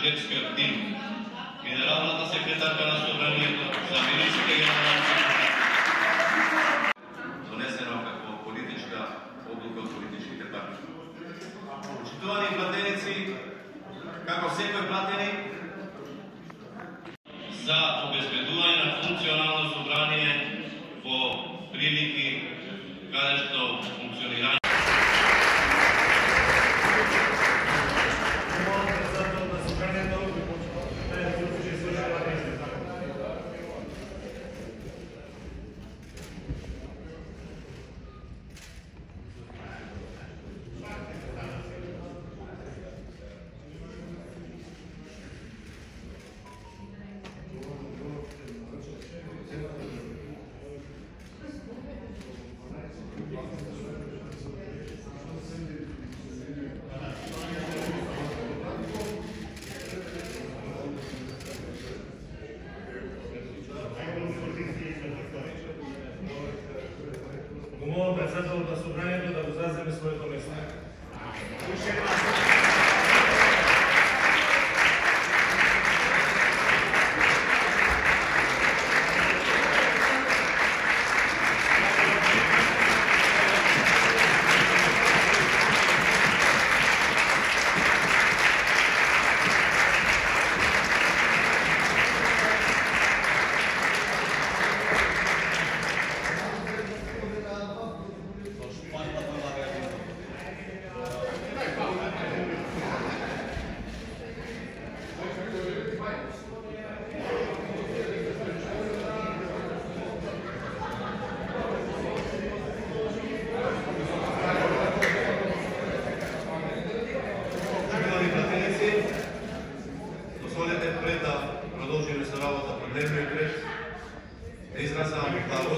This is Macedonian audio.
шведскиот тим, генералната секретарка на Собранието, замиричите генералци, донесено како политичка одлука од политичките партии. Почитувани платеници, како секој платеник, за обезбедување на функционално собрание во прилики каде што функционирање Молам председателот на собранието да го заземе своето место. Пред да продолжиме со работа по дневниот ред, да изразам